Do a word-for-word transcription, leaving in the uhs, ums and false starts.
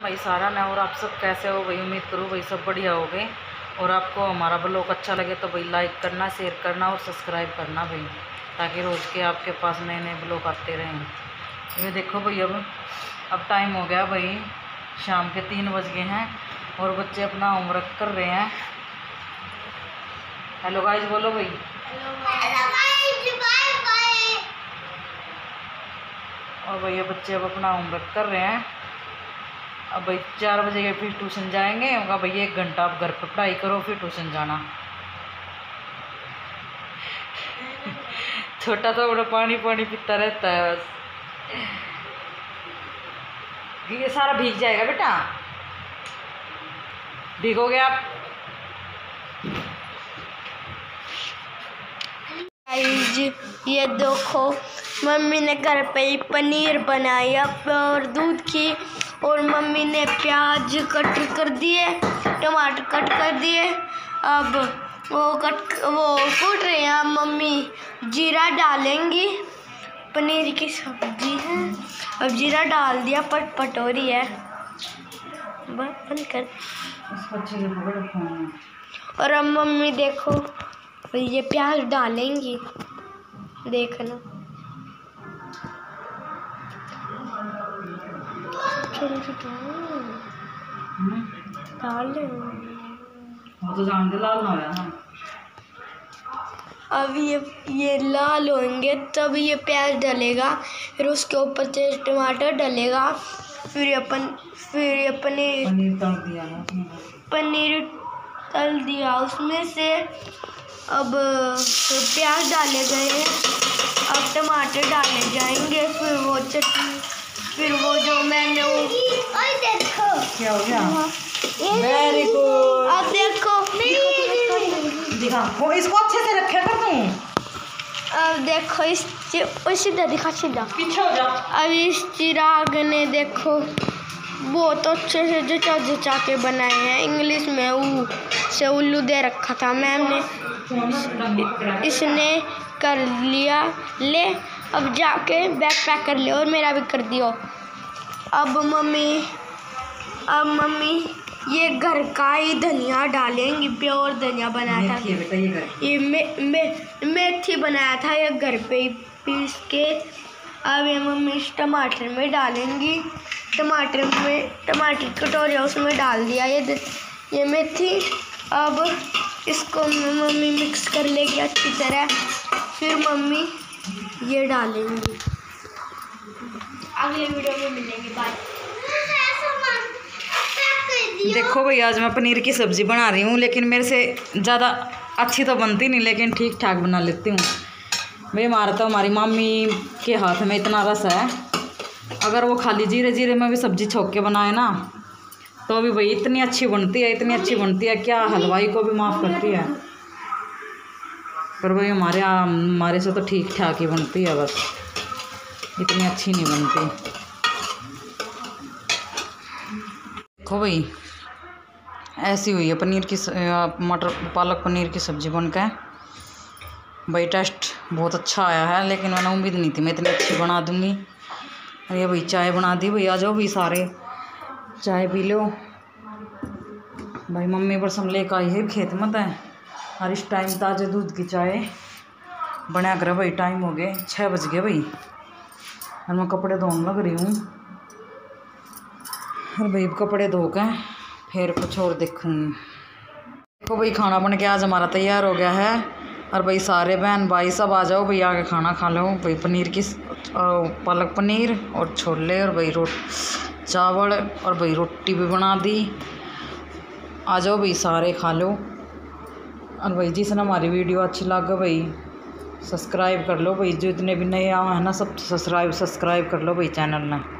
भाई सारा ना। और आप सब कैसे हो भाई? उम्मीद करूँ भाई सब बढ़िया हो गए। और आपको हमारा ब्लॉग अच्छा लगे तो भाई लाइक करना, शेयर करना और सब्सक्राइब करना भाई, ताकि रोज़ के आपके पास नए नए ब्लॉग आते रहें। ये देखो भाई अब अब टाइम हो गया भाई, शाम के तीन बज गए हैं और बच्चे अपना होमवर्क कर रहे हैं। हेलो गाइस बोलो भाई। और भैया बच्चे अब अपना होमवर्क कर रहे हैं। अब भाई चार बजे के फिर ट्यूशन जाएंगे। होगा भैया एक घंटा आप घर पर पढ़ाई करो फिर ट्यूशन जाना। छोटा तो बड़ा पानी पानी पीता रहता है बस। ये सारा भीग जाएगा बेटा, भीगोगे आप। ये देखो मम्मी ने घर पे ही पनीर बनाया और दूध की, और मम्मी ने प्याज कट कर दिए, टमाटर कट कर दिए। अब वो कट वो कूट रहे हैं। मम्मी जीरा डालेंगी, पनीर की सब्जी है। अब जीरा डाल दिया, पटपट हो रही है। बंद कर। और अब मम्मी देखो ये प्याज डालेंगी, देखना। डाल तो जान के लाल ना होया ना। अब ये ये लाल होंगे तब ये प्याज डलेगा, फिर उसके ऊपर तेज टमाटर डलेगा, फिर अपन फिर ये पनीर पनीर तल दिया ना, पनीर तल दिया उसमें से। अब प्याज डाले गए हैं, अब टमाटर डाले जाएंगे, फिर वो चटनी, फिर वो जो मैंने वो देखो क्या हो गया। Very good. अब देखो दिखा वो, इसको अच्छे से रखे कर तू। अब देखो इस सीधा दिखा, सीधा पीछे हो जा। अब इस चिराग ने देखो बहुत अच्छे से जचा जचा के बनाए हैं। इंग्लिश में ऊ से उल्लू दे रखा था मैम ने, इसने कर लिया। ले अब जाके बैग पैक कर लिया और मेरा भी कर दियो। अब मम्मी अब मम्मी ये घर का ही धनिया डालेंगी, प्योर धनिया बनाया था ये, मे, मे, मेथी बनाया था ये घर पे ही पीस के। अब ये मम्मी टमाटर में डालेंगी, टमाटर में टमाटर कटोरिया उसमें डाल दिया ये ये मेथी। अब इसको मम्मी मिक्स कर लेगी अच्छी तरह, फिर मम्मी ये डालेंगी। अगले वीडियो में मिलेंगे, बाय। देखो भाई आज मैं पनीर की सब्ज़ी बना रही हूँ, लेकिन मेरे से ज़्यादा अच्छी तो बनती नहीं, लेकिन ठीक ठाक बना लेती हूँ भाई। हमारा तो हमारी मम्मी के हाथ में इतना रस है, अगर वो खाली जीरे जीरे में भी सब्ज़ी छोंक के बनाए ना तो भी भाई इतनी अच्छी बनती है, इतनी अच्छी बनती है, क्या हलवाई को भी माफ़ करती है। पर भाई हमारे हमारे से तो ठीक ठाक ही बनती है, बस इतनी अच्छी नहीं बनती। देखो भाई ऐसी हुई है पनीर की मटर पालक पनीर की सब्ज़ी बनकर भाई। टेस्ट बहुत अच्छा आया है, लेकिन मैंने उम्मीद नहीं थी मैं इतनी अच्छी बना दूँगी। अरे भाई चाय बना दी भाई, आ जाओ भाई सारे चाय पी लो भाई। मम्मी पर सब लेकर आई है खेत मत है, और इस टाइम ताज़े दूध की चाय बना कर भाई। टाइम हो गए छः बज गए भाई, और मैं कपड़े धोने लग रही हूँ। और भाई कपड़े धो के फिर कुछ और देखूँगी। देखो भाई खाना बन के आज हमारा तैयार हो गया है, और भाई सारे बहन भाई सब आ जाओ भाई, आके खाना खा लो भाई। पनीर की पालक पनीर और छोले और भाई रोट चावल और भाई रोटी भी बना दी। आ जाओ भाई सारे खा लो। और भाई जिसने हमारी वीडियो अच्छी लगे भाई सब्सक्राइब कर लो भाई, जो इतने भी नए आए हैं ना सब सब्सक्राइब सब्सक्राइब कर लो भाई चैनल में।